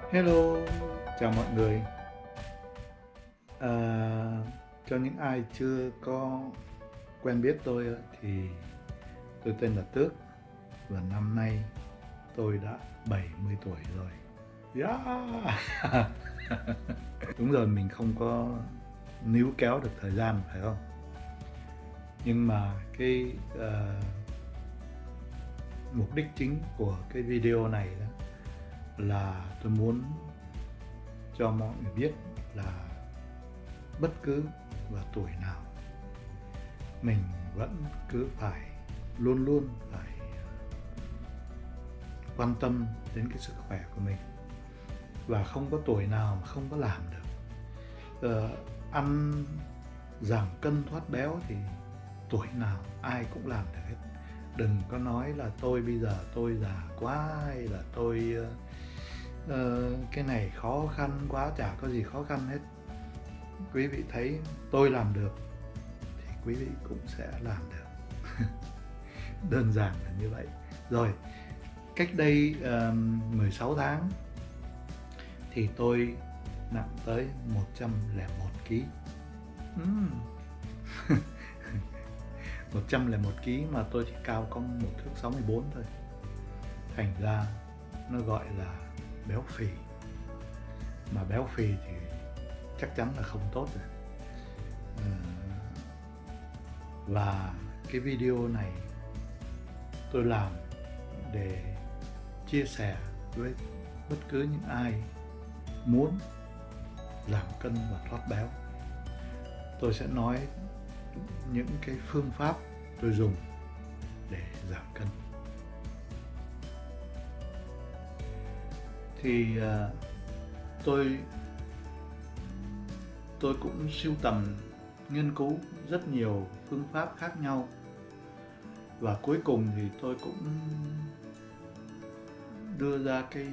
Hello, chào mọi người. À, cho những ai chưa có quen biết tôi thì tôi tên là Tước và năm nay tôi đã 70 tuổi rồi. Yeah! Đúng rồi, mình không có níu kéo được thời gian phải không? Nhưng mà mục đích chính của cái video này đó là tôi muốn cho mọi người biết là bất cứ vào tuổi nào mình vẫn cứ phải luôn luôn phải quan tâm đến cái sức khỏe của mình, và không có tuổi nào mà không có làm được. Ăn giảm cân thoát béo thì tuổi nào ai cũng làm được hết. Đừng có nói là tôi bây giờ tôi già quá, hay là tôi cái này khó khăn quá. Chả có gì khó khăn hết. Quý vị thấy tôi làm được thì quý vị cũng sẽ làm được. Đơn giản là như vậy. Rồi, cách đây 16 tháng thì tôi nặng tới 101 kg. 101 kg mà tôi chỉ cao có 1,64 thước thôi. Thành ra nó gọi là béo phì. Mà béo phì thì chắc chắn là không tốt rồi. Và cái video này tôi làm để chia sẻ với bất cứ những ai muốn giảm cân và thoát béo. Tôi sẽ nói những cái phương pháp tôi dùng để giảm cân. Thì tôi cũng sưu tầm, nghiên cứu rất nhiều phương pháp khác nhau, và cuối cùng thì tôi cũng đưa ra cái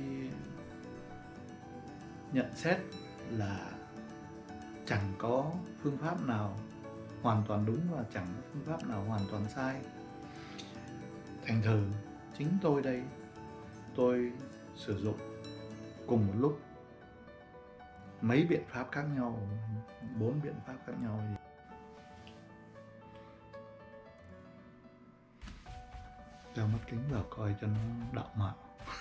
nhận xét là chẳng có phương pháp nào hoàn toàn đúng và chẳng có phương pháp nào hoàn toàn sai. Thành thử chính tôi đây, tôi sử dụng cùng một lúc mấy biện pháp khác nhau, 4 biện pháp khác nhau. Đeo mắt kính vào coi cho nó đạo mạo.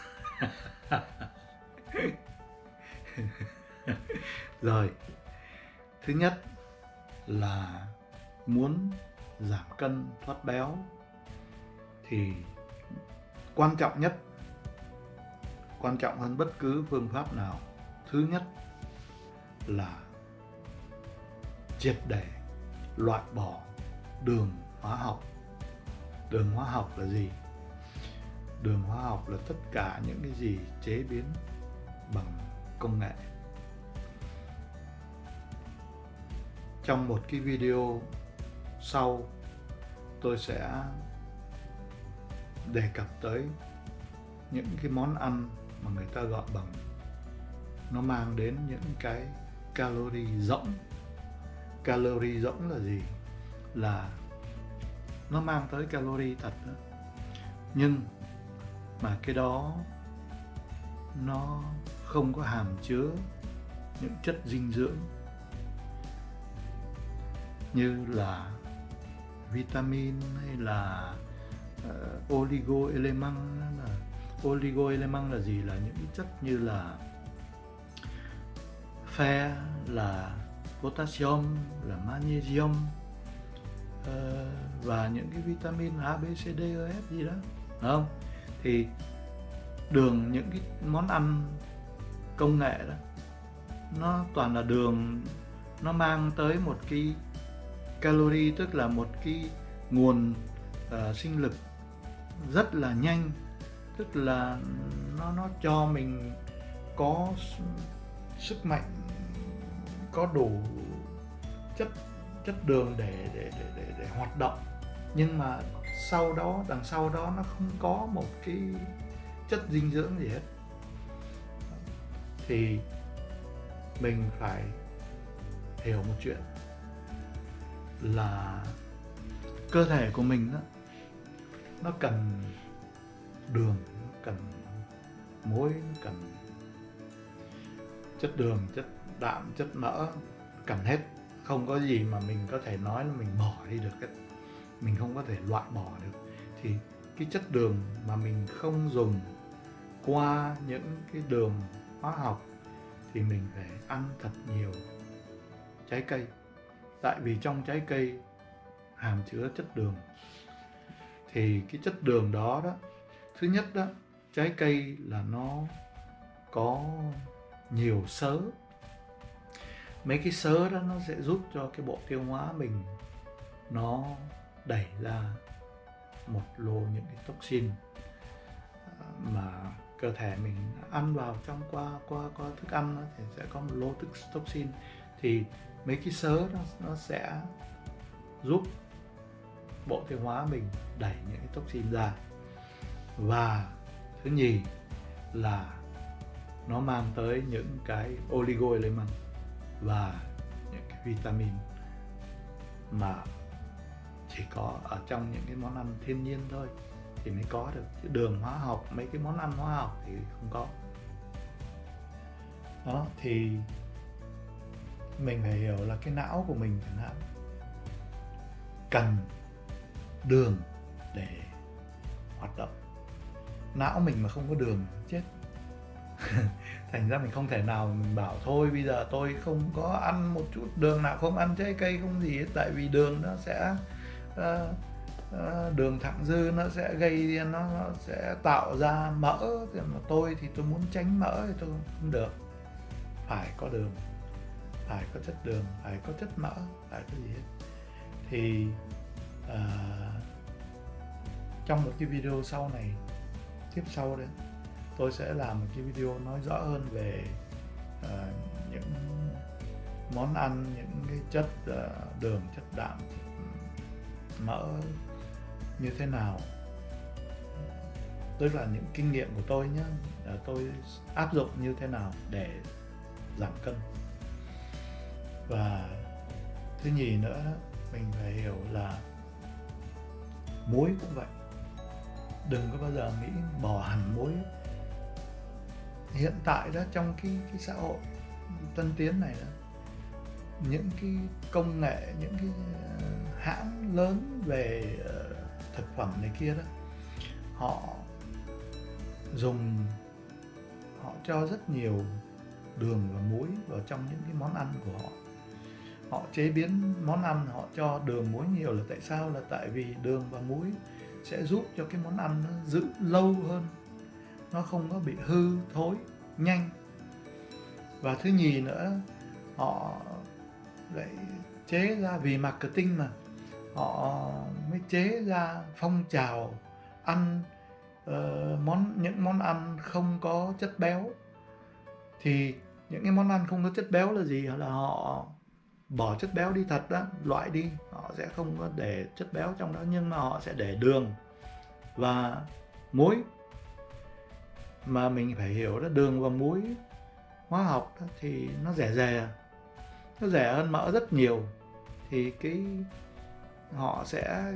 Rồi, thứ nhất là muốn giảm cân thoát béo thì quan trọng hơn bất cứ phương pháp nào, thứ nhất là triệt để loại bỏ đường hóa học. Đường hóa học là gì? Đường hóa học là tất cả những cái gì chế biến bằng công nghệ. Trong một cái video sau, tôi sẽ đề cập tới những cái món ăn mà người ta gọi bằng, nó mang đến những cái calorie rỗng. Calorie rỗng là gì? Là nó mang tới calorie thật đó, nhưng mà cái đó nó không có hàm chứa những chất dinh dưỡng như là vitamin hay là oligoelement. Oligoelement là gì? Là những cái chất như là fe, là potassium, là magnesium, và những cái vitamin A, B, C, D, E, F gì đó, đúng không? Thì đường, những cái món ăn công nghệ đó, nó toàn là đường, nó mang tới một cái calorie, tức là một cái nguồn sinh lực rất là nhanh, tức là nó cho mình có sức mạnh, có đủ chất đường để hoạt động. Nhưng mà đằng sau đó nó không có một cái chất dinh dưỡng gì hết. Thì mình phải hiểu một chuyện là cơ thể của mình đó, nó cần đường, nó cần muối, nó cần chất đường, chất đạm, chất mỡ cần hết, không có gì mà mình có thể nói là mình bỏ đi được hết, mình không có thể loại bỏ được. Thì cái chất đường mà mình không dùng qua những cái đường hóa học thì mình phải ăn thật nhiều trái cây, tại vì trong trái cây hàm chứa chất đường. Thì cái chất đường đó thứ nhất đó, trái cây là nó có nhiều xơ. Mấy cái xơ đó nó sẽ giúp cho cái bộ tiêu hóa mình nó đẩy ra một lô những cái toxin mà cơ thể mình ăn vào trong qua thức ăn thì sẽ có một lô toxin. Thì mấy cái xơ đó nó sẽ giúp bộ tiêu hóa mình đẩy những cái toxin ra. Và thứ nhì là nó mang tới những cái oligoelement và những cái vitamin mà chỉ có ở trong những cái món ăn thiên nhiên thôi thì mới có được, chứ đường hóa học, mấy cái món ăn hóa học thì không có. Đó, thì mình phải hiểu là cái não của mình chẳng hạn cần đường để hoạt động. Não mình mà không có đường chết. Thành ra mình không thể nào mình bảo thôi bây giờ tôi không có ăn một chút đường nào, không ăn trái cây, không gì hết, tại vì đường nó sẽ đường thặng dư nó sẽ gây, nó sẽ tạo ra mỡ, mà tôi thì tôi muốn tránh mỡ thì tôi không được. Phải có đường, phải có chất đường, phải có chất mỡ, phải có gì hết. Thì trong một cái video sau này, tiếp sau đấy, tôi sẽ làm một cái video nói rõ hơn về những món ăn, những cái chất đường, chất đạm, mỡ như thế nào, tức là những kinh nghiệm của tôi nhé, tôi áp dụng như thế nào để giảm cân. Và thứ nhì nữa, mình phải hiểu là muối cũng vậy. Đừng có bao giờ nghĩ bỏ hẳn muối. Hiện tại đó, trong cái xã hội tân tiến này đó, những cái công nghệ, những cái hãng lớn về thực phẩm này kia đó, họ cho rất nhiều đường và muối vào trong những cái món ăn của họ. Họ chế biến món ăn, họ cho đường muối nhiều là tại sao? Là tại vì đường và muối sẽ giúp cho cái món ăn nó giữ lâu hơn, nó không có bị hư thối nhanh. Và thứ nhì nữa, họ lại chế ra, vì marketing mà, họ mới chế ra phong trào ăn những món ăn không có chất béo. Thì những cái món ăn không có chất béo là gì? Là họ bỏ chất béo đi thật đó, loại đi, họ sẽ không có để chất béo trong đó, nhưng mà họ sẽ để đường và muối. Mà mình phải hiểu đó, đường và muối hóa học đó, thì nó rẻ hơn mỡ rất nhiều. Thì họ sẽ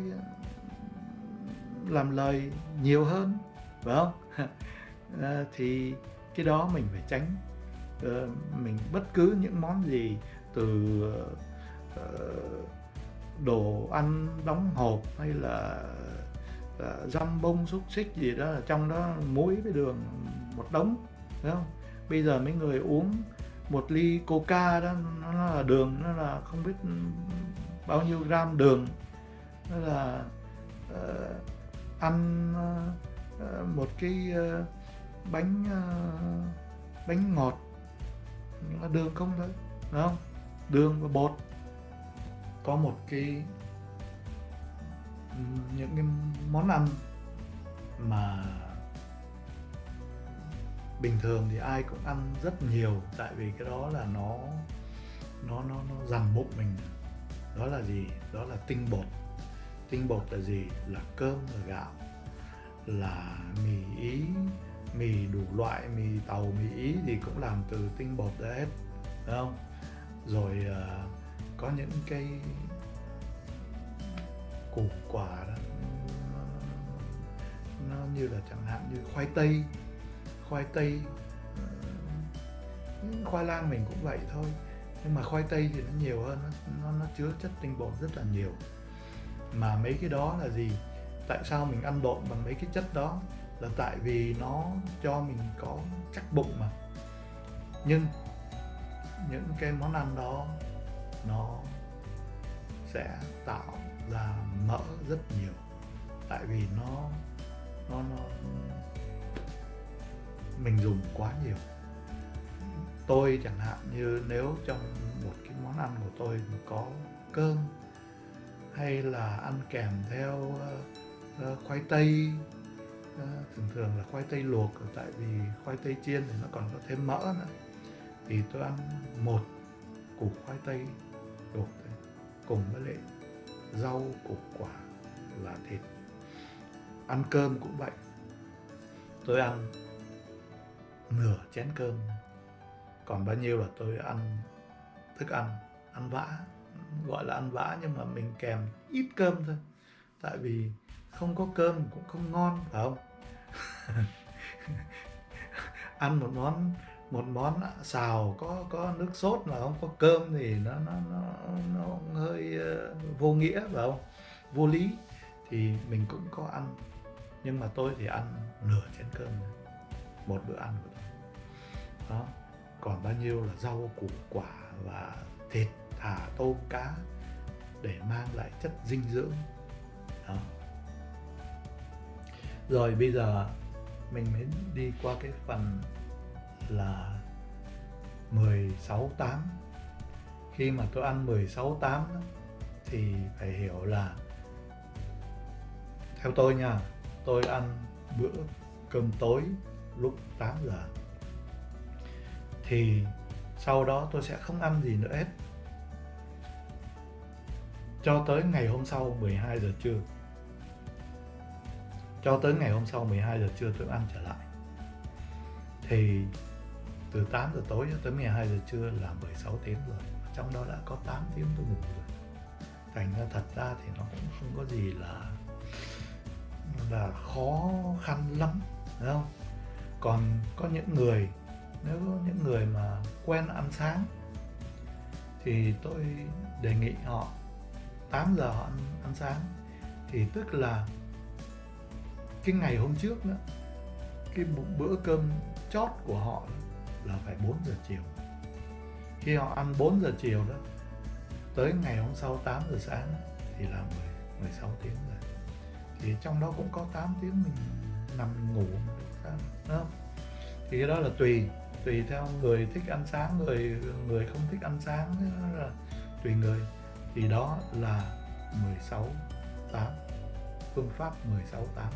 làm lời nhiều hơn, phải không? Thì cái đó mình phải tránh. Mình bất cứ những món gì, từ đồ ăn đóng hộp hay là dăm bông, xúc xích gì đó, là trong đó muối với đường một đống, phải không? Bây giờ mấy người uống một ly coca đó, nó là đường, nó là không biết bao nhiêu gram đường. Nó là ăn một cái bánh ngọt là đường không thôi, đúng không? Đường và bột. Có một những cái món ăn mà bình thường thì ai cũng ăn rất nhiều, tại vì cái đó là nó dằn bụng mình. Đó là gì? Đó là tinh bột. Tinh bột là gì? Là cơm, là gạo, là mì Ý, mì đủ loại, mì Tàu, mì Ý thì cũng làm từ tinh bột ra hết, phải không? Rồi có những cái củ quả đó, nó như là chẳng hạn như khoai tây khoai lang mình cũng vậy thôi, nhưng mà khoai tây thì nó nhiều hơn, nó chứa chất tinh bột rất là nhiều. Mà mấy cái đó là gì? Tại sao mình ăn độn bằng mấy cái chất đó? Là tại vì nó cho mình có chắc bụng mà. Nhưng những cái món ăn đó nó sẽ tạo ra mỡ rất nhiều, tại vì nó mình dùng quá nhiều. Tôi chẳng hạn như nếu trong một cái món ăn của tôi mà có cơm, hay là ăn kèm theo khoai tây, thường thường là khoai tây luộc, tại vì khoai tây chiên thì nó còn có thêm mỡ nữa, thì tôi ăn một củ khoai tây luộc cùng với lại rau củ quả là thịt. Ăn cơm cũng vậy, tôi ăn nửa chén cơm, còn bao nhiêu là tôi ăn thức ăn vã. Gọi là ăn vã nhưng mà mình kèm ít cơm thôi, tại vì không có cơm cũng không ngon, phải không? Ăn một món xào có nước sốt mà không có cơm thì nó hơi vô nghĩa, phải không? Vô lý. Thì mình cũng có ăn, nhưng mà tôi thì ăn nửa chén cơm một bữa ăn của tôi đó. Còn bao nhiêu là rau củ quả và thịt, thả tôm cá để mang lại chất dinh dưỡng đó. Rồi bây giờ mình mới đi qua cái phần là 16-8. Khi mà tôi ăn 16-8 thì phải hiểu là, theo tôi nha, tôi ăn bữa cơm tối lúc 8 giờ, thì sau đó tôi sẽ không ăn gì nữa hết cho tới ngày hôm sau 12 giờ trưa. Cho tới ngày hôm sau 12 giờ trưa tôi ăn trở lại. Thì từ 8 giờ tối tới 12 giờ trưa là 16 tiếng rồi. Trong đó đã có 8 tiếng tôi ngủ rồi. Thành ra thật ra thì nó cũng không có gì là khó khăn lắm, đúng không? Còn có những người, nếu có những người mà quen ăn sáng thì tôi đề nghị họ 8 giờ họ ăn sáng, thì tức là cái ngày hôm trước nữa, cái bữa cơm chót của họ là phải 4 giờ chiều. Khi họ ăn 4 giờ chiều đó, tới ngày hôm sau 8 giờ sáng thì là 16 tiếng rồi. Thì trong đó cũng có 8 tiếng mình nằm mình ngủ, đúng không? Thì cái đó là tùy theo người thích ăn sáng, người không thích ăn sáng, đó là tùy người. Thì đó là 16-8, phương pháp 16-8.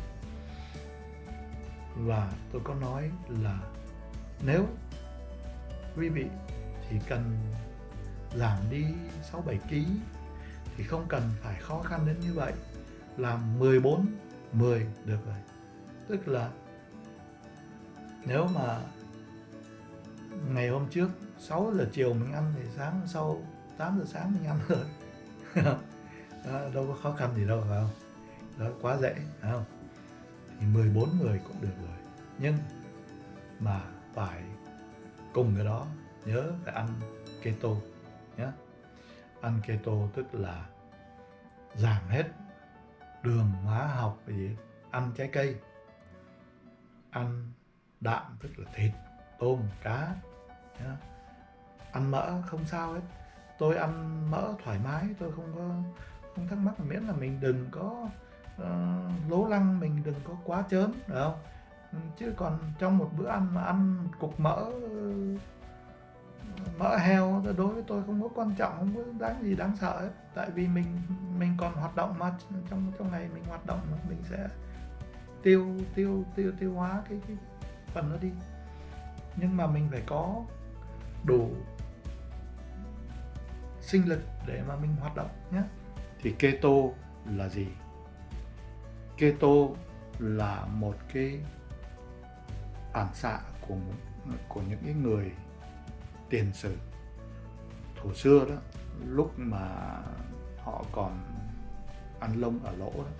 Và tôi có nói là nếu quý vị chỉ cần giảm đi 6-7 kg thì không cần phải khó khăn đến như vậy, làm 14-10 được rồi. Tức là nếu mà ngày hôm trước 6 giờ chiều mình ăn thì sáng hôm sau 8 giờ sáng mình ăn rồi. Đó, đâu có khó khăn gì đâu, phải không? Đó, quá dễ, phải không? Thì 14 người cũng được rồi. Nhưng mà phải cùng cái đó nhớ phải ăn keto nhé. Ăn keto tức là giảm hết đường hóa học và gì, ăn trái cây, ăn đạm tức là thịt, tôm, cá nhé. Ăn mỡ không sao hết, tôi ăn mỡ thoải mái, tôi không thắc mắc, miễn là mình đừng có lố lăng, mình đừng có quá chớn, được không? Chứ còn trong một bữa ăn mà ăn cục mỡ heo đối với tôi không có quan trọng, không có đáng gì đáng sợ hết. Tại vì mình còn hoạt động mà, trong ngày mình hoạt động mà, mình sẽ tiêu hóa cái phần nó đi. Nhưng mà mình phải có đủ sinh lực để mà mình hoạt động nhé. Thì keto là gì? Keto là một cái phản xạ của những cái người tiền sử thổ xưa đó, lúc mà họ còn ăn lông ở lỗ đó,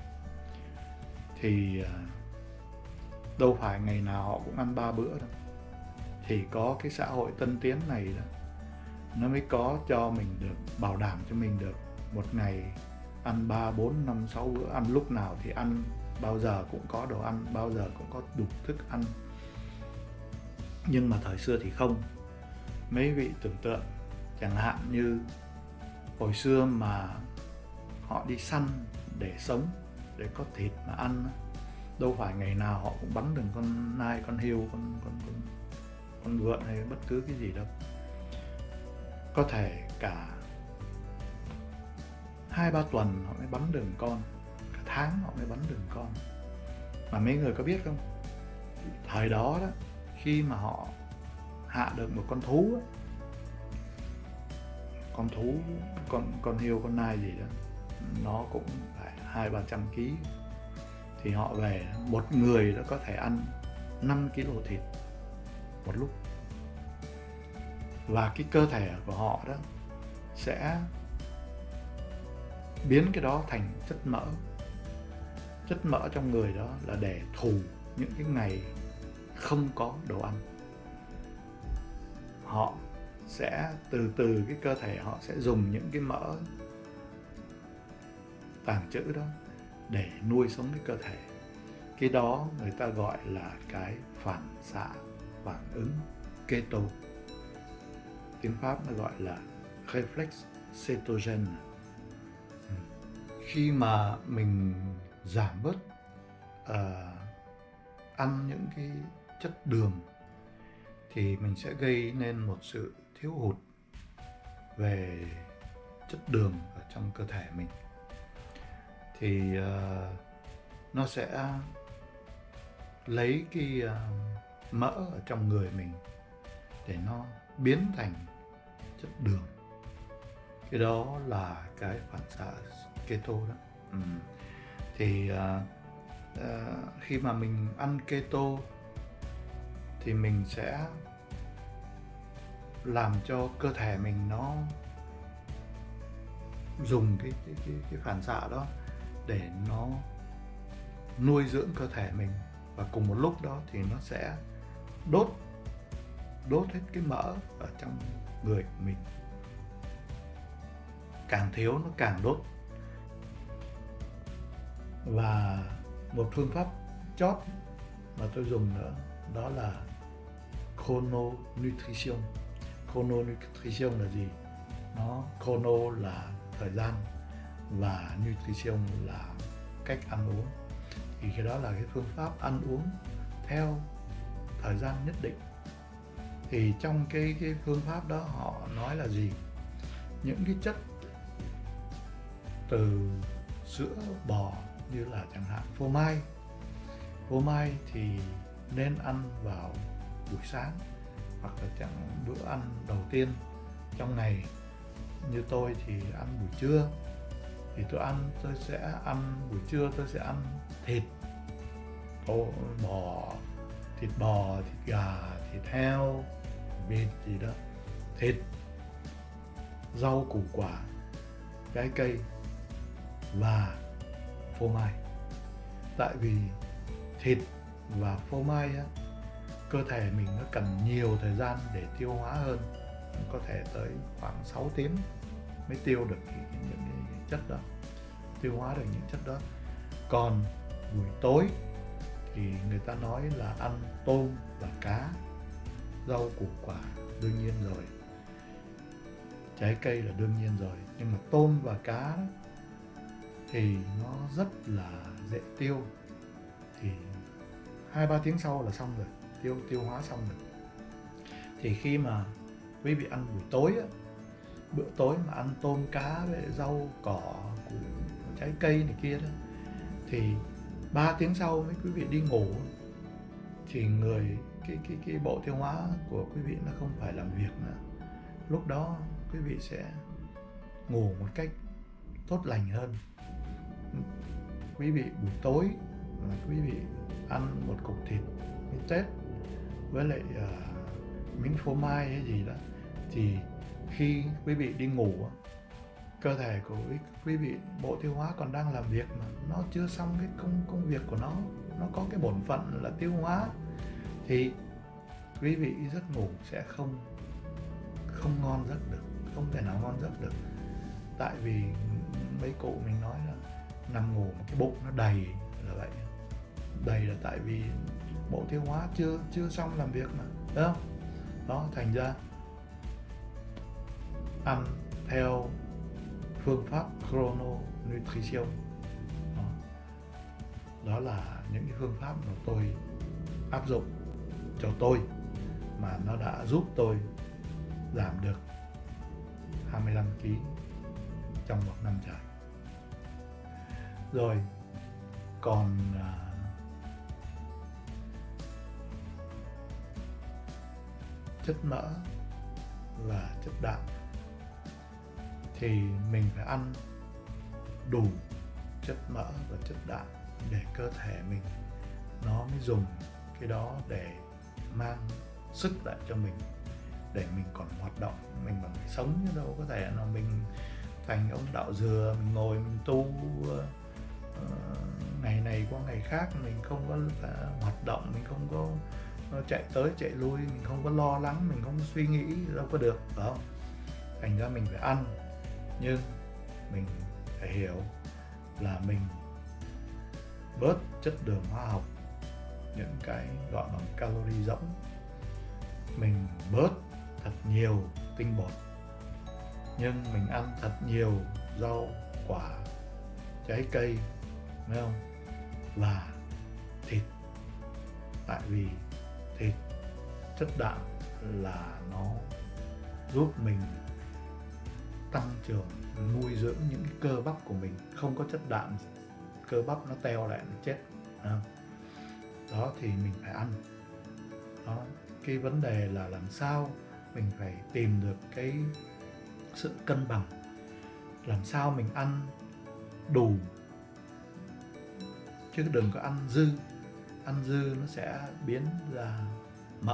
thì đâu phải ngày nào họ cũng ăn 3 bữa đâu. thì có cái xã hội tân tiến này đó, nó mới có cho mình được, bảo đảm cho mình được một ngày ăn 3, 4, 5, 6 bữa, ăn lúc nào thì ăn, bao giờ cũng có đồ ăn, bao giờ cũng có đủ thức ăn. Nhưng mà thời xưa thì không. Mấy vị tưởng tượng, chẳng hạn như hồi xưa mà họ đi săn để sống, để có thịt mà ăn, đâu phải ngày nào họ cũng bắn được con nai, con hươu, con vượn hay bất cứ cái gì đâu. Có thể cả 2-3 tuần họ mới bắn được con, cả tháng họ mới bắn được con. Mà mấy người có biết không, thời đó đó, khi mà họ hạ được một con thú ấy, con hươu, con nai gì đó, nó cũng phải 200-300 kg, thì họ về, một người đã có thể ăn 5 kg thịt một lúc. Và cái cơ thể của họ đó sẽ biến cái đó thành chất mỡ. Chất mỡ trong người đó là để thù những cái ngày không có đồ ăn. Họ sẽ từ từ, cái cơ thể họ sẽ dùng những cái mỡ tàng trữ đó để nuôi sống cái cơ thể. Cái đó người ta gọi là cái phản xạ phản ứng keto. Tiếng Pháp nó gọi là reflex cetogène. Khi mà mình giảm bớt ăn những cái chất đường thì mình sẽ gây nên một sự thiếu hụt về chất đường ở trong cơ thể mình. Thì nó sẽ lấy cái mỡ ở trong người mình để nó biến thành chất đường. Cái đó là cái phản xạ keto đó. Thì khi mà mình ăn keto thì mình sẽ làm cho cơ thể mình nó dùng cái phản xạ đó để nó nuôi dưỡng cơ thể mình, và cùng một lúc đó thì nó sẽ đốt hết cái mỡ ở trong người của mình. Càng thiếu nó càng đốt. Và một phương pháp chót mà tôi dùng nữa, đó là chrononutrition. Chrononutrition là gì? Chrono là thời gian và nutrition là cách ăn uống. Thì cái đó là cái phương pháp ăn uống theo thời gian nhất định. Thì trong cái phương pháp đó họ nói là gì? Những cái chất từ sữa bò, như là chẳng hạn phô mai thì nên ăn vào buổi sáng, hoặc là chẳng bữa ăn đầu tiên trong ngày. Như tôi thì ăn buổi trưa, thì tôi sẽ ăn buổi trưa, tôi sẽ ăn thịt bò, thịt gà, thịt heo, vịt gì đó, thịt, rau củ quả, trái cây và phô mai. Tại vì thịt và phô mai á, cơ thể mình nó cần nhiều thời gian để tiêu hóa hơn, có thể tới khoảng 6 tiếng mới tiêu được những cái chất đó, tiêu hóa được những chất đó. Còn buổi tối thì người ta nói là ăn tôm và cá, rau củ quả đương nhiên rồi, trái cây là đương nhiên rồi, nhưng mà tôm và cá đó, thì nó rất là dễ tiêu, thì 2-3 tiếng sau là xong rồi, tiêu hóa xong rồi. Thì khi mà quý vị ăn buổi tối á, bữa tối mà ăn tôm cá với rau cỏ, củ, trái cây này kia đó, thì 3 tiếng sau với quý vị đi ngủ thì cái bộ tiêu hóa của quý vị nó không phải làm việc nữa. Lúc đó quý vị sẽ ngủ một cách tốt lành hơn. Quý vị buổi tối mà quý vị ăn một cục thịt miếng tết với lại miếng phô mai hay gì đó, thì khi quý vị đi ngủ, cơ thể của quý vị, bộ tiêu hóa còn đang làm việc mà, nó chưa xong cái công việc của nó có cái bổn phận là tiêu hóa, thì quý vị giấc ngủ sẽ không ngon giấc được, không thể nào ngon giấc được. Tại vì mấy cụ mình nói là nằm ngủ mà cái bụng nó đầy là vậy. Đầy là tại vì bộ tiêu hóa chưa xong làm việc mà, đúng không? Đó, thành ra ăn theo phương pháp Chrono Nutrition. Đó là những cái phương pháp mà tôi áp dụng cho tôi mà nó đã giúp tôi giảm được 25 kg trong một năm trời. Rồi còn chất mỡ và chất đạm thì mình phải ăn đủ chất mỡ và chất đạm để cơ thể mình nó mới dùng cái đó để mang sức lại cho mình, để mình còn hoạt động. Mình mà mình sống chứ đâu có thể nào mình thành ông đạo dừa, mình ngồi mình tu ngày này qua ngày khác, mình không có hoạt động, mình không có chạy tới chạy lui, mình không có lo lắng, mình không có suy nghĩ, đâu có được, phải không? Thành ra mình phải ăn, nhưng mình phải hiểu là mình bớt chất đường hóa học, những cái gọi bằng calorie rỗng, mình bớt thật nhiều tinh bột, nhưng mình ăn thật nhiều rau quả, trái cây, thấy không? Và thịt. Tại vì thịt, chất đạm là nó giúp mình tăng trưởng, nuôi dưỡng những cái cơ bắp của mình. Không có chất đạm, cơ bắp nó teo lại, nó chết. Đó thì mình phải ăn. Đó, cái vấn đề là làm sao mình phải tìm được cái sự cân bằng, làm sao mình ăn đủ chứ đừng có ăn dư. Ăn dư nó sẽ biến ra mỡ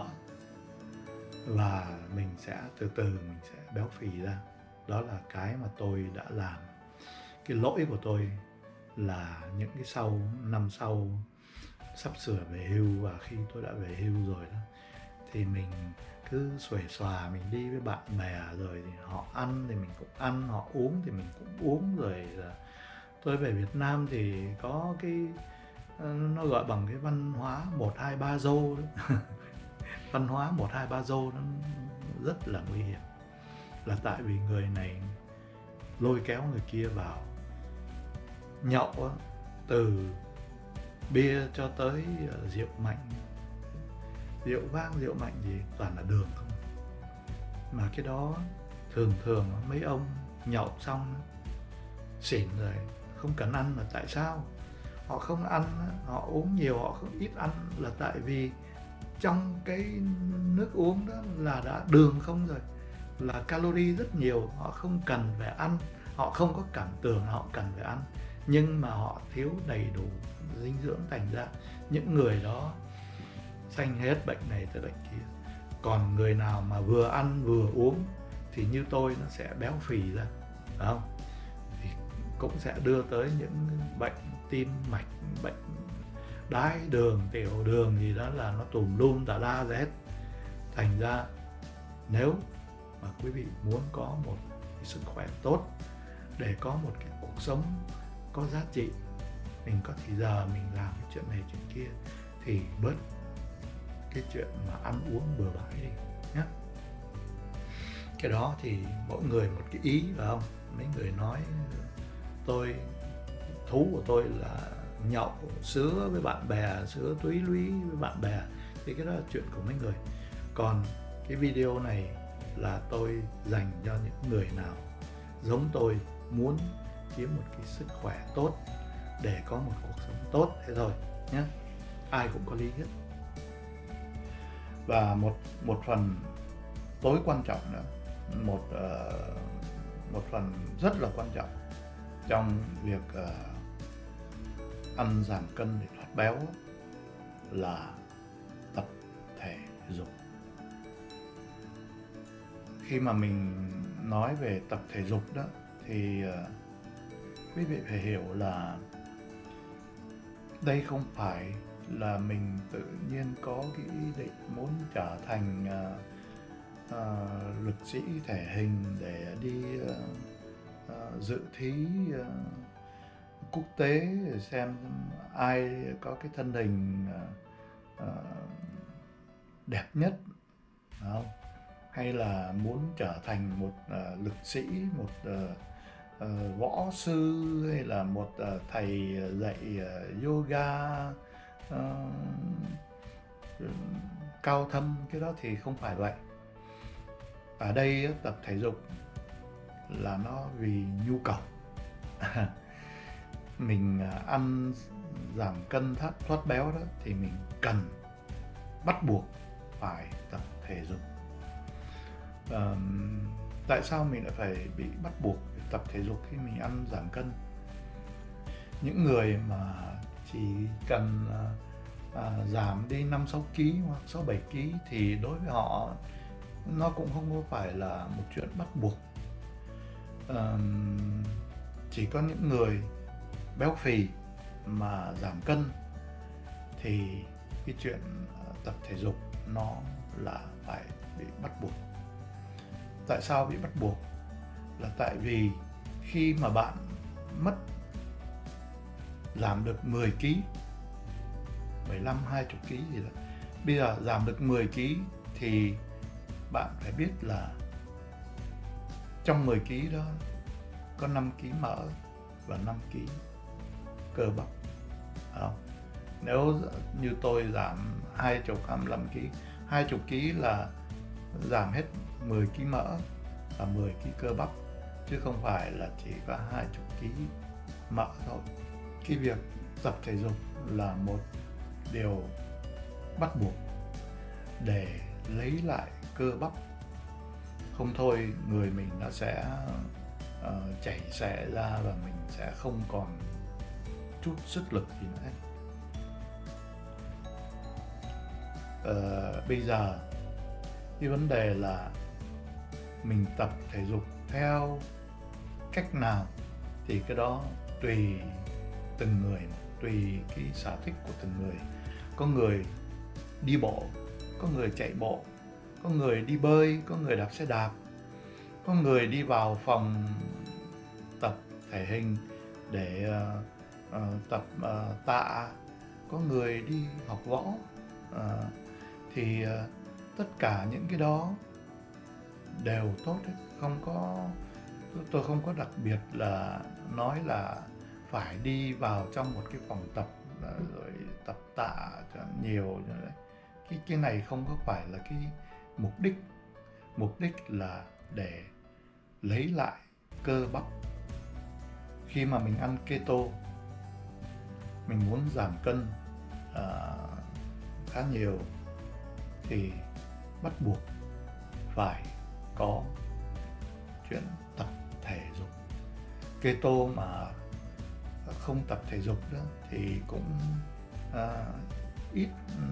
và mình sẽ từ từ mình sẽ béo phì ra. Đó là cái mà tôi đã làm. Cái lỗi của tôi là những cái năm sau sắp sửa về hưu, và khi tôi đã về hưu rồi đó thì mình cứ xuề xòa, mình đi với bạn bè rồi thì họ ăn thì mình cũng ăn, họ uống thì mình cũng uống. Rồi tôi về Việt Nam thì có cái nó gọi bằng cái văn hóa 1, 2, 3 dô đó. Văn hóa 1, 2, 3 dô nó rất là nguy hiểm, là tại vì người này lôi kéo người kia vào nhậu đó, từ bia cho tới rượu mạnh, rượu vang, rượu mạnh gì toàn là đường không. Mà cái đó thường mấy ông nhậu xong xỉn rồi không cần ăn. Là tại sao họ không ăn, họ uống nhiều, họ không ít ăn? Là tại vì trong cái nước uống đó là đã đường không rồi, là calorie rất nhiều, họ không cần phải ăn, họ không có cảm tưởng họ cần phải ăn, nhưng mà họ thiếu đầy đủ dinh dưỡng, thành ra những người đó sanh hết bệnh này tới bệnh kia. Còn người nào mà vừa ăn vừa uống thì như tôi nó sẽ béo phì ra, phải không? Thì cũng sẽ đưa tới những bệnh tim mạch, bệnh đái đường, tiểu đường gì đó, là nó tùm lum tà la ra hết. Thành ra nếu mà quý vị muốn có một cái sức khỏe tốt, để có một cái cuộc sống có giá trị, mình có thì giờ mình làm cái chuyện này chuyện kia, thì bớt cái chuyện mà ăn uống bừa bãi đi nhé. Cái đó thì mỗi người một cái ý, phải không? Mấy người nói thú của tôi là nhậu sứa với bạn bè, sứa túy lúy với bạn bè, thì cái đó là chuyện của mấy người. Còn cái video này là tôi dành cho những người nào giống tôi, muốn kiếm một cái sức khỏe tốt để có một cuộc sống tốt, thế thôi nhé. Ai cũng có lý hết. Và một phần tối quan trọng nữa, một phần rất là quan trọng trong việc ăn giảm cân để thoát béo là tập thể dục. Khi mà mình nói về tập thể dục đó thì quý vị phải hiểu là đây không phải là mình tự nhiên có cái ý định muốn trở thành lực sĩ thể hình để đi dự thí quốc tế xem ai có cái thân hình đẹp nhất, không? Hay là muốn trở thành một lực sĩ, một võ sư, hay là một thầy dạy yoga cao thâm. Cái đó thì không phải vậy. Ở đây tập thể dục là nó vì nhu cầu. Mình ăn giảm cân thoát béo đó thì mình cần bắt buộc phải tập thể dục. Tại sao mình lại phải bị bắt buộc phải tập thể dục khi mình ăn giảm cân? Những người mà chỉ cần giảm đi 5-6 kg hoặc 6-7 kg thì đối với họ nó cũng không có phải là một chuyện bắt buộc. Chỉ có những người béo phì mà giảm cân thì cái chuyện tập thể dục nó là phải bị bắt buộc. Tại sao bị bắt buộc? Là tại vì khi mà bạn giảm được 10 kg, 15-20 kg gì đó, bây giờ giảm được 10 kg thì bạn phải biết là trong 10 kg đó có 5 kg mỡ và 5 kg cơ bắp. Nếu như tôi giảm 25 kg, 20 kg là giảm hết 10 kg mỡ và 10 kg cơ bắp, chứ không phải là chỉ có 20 kg mỡ thôi. Cái việc tập thể dục là một điều bắt buộc để lấy lại cơ bắp, không thôi người mình nó sẽ chảy xệ ra và mình sẽ không còn chút sức lực gì nữa. Bây giờ cái vấn đề là mình tập thể dục theo cách nào thì cái đó tùy từng người, tùy cái sở thích của từng người. Có người đi bộ, có người chạy bộ, có người đi bơi, có người đạp xe đạp, có người đi vào phòng tập thể hình để tập tạ, có người đi học võ. Thì tất cả những cái đó đều tốt đấy. Tôi không có đặc biệt là nói là phải đi vào trong một cái phòng tập rồi tập tạ nhiều. Cái này không có phải là cái mục đích. Mục đích là để lấy lại cơ bắp. Khi mà mình ăn keto, mình muốn giảm cân khá nhiều thì bắt buộc phải có chuyện tập thể dục. Keto mà không tập thể dục đó thì cũng ít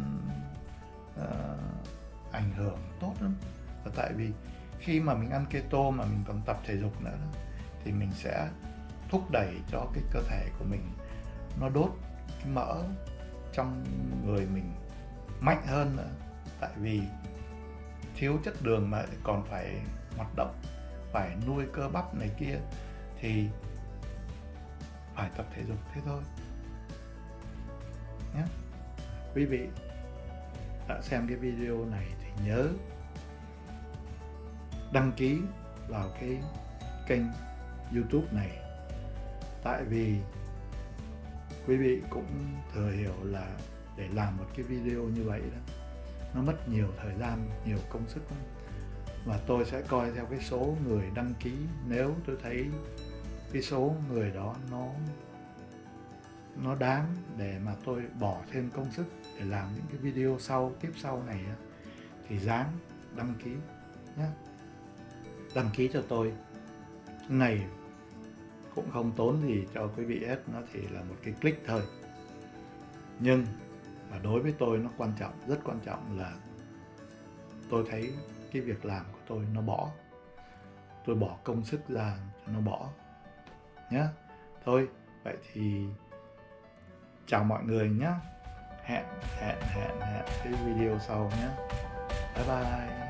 ảnh hưởng tốt lắm. Và tại vì khi mà mình ăn keto mà mình còn tập thể dục nữa đó, thì mình sẽ thúc đẩy cho cái cơ thể của mình nó đốt cái mỡ trong người mình mạnh hơn nữa. Tại vì thiếu chất đường mà còn phải hoạt động, phải nuôi cơ bắp này kia thì phải tập thể dục thế thôi nhé. Quý vị đã xem cái video này thì nhớ đăng ký vào cái kênh YouTube này. Tại vì quý vị cũng thừa hiểu là để làm một cái video như vậy đó, nó mất nhiều thời gian, nhiều công sức lắm. Và tôi sẽ coi theo cái số người đăng ký. Nếu tôi thấy cái số người đó nó đáng để mà tôi bỏ thêm công sức để làm những cái video tiếp sau này thì ráng đăng ký nhé. Đăng ký cho tôi này cũng không tốn gì cho quý vị hết, nó chỉ là một cái click thôi. Nhưng mà đối với tôi nó quan trọng, rất quan trọng là tôi thấy cái việc làm của tôi tôi bỏ công sức ra cho nó bỏ nhé. Thôi vậy thì chào mọi người nhé. hẹn cái video sau nhé. Bye bye.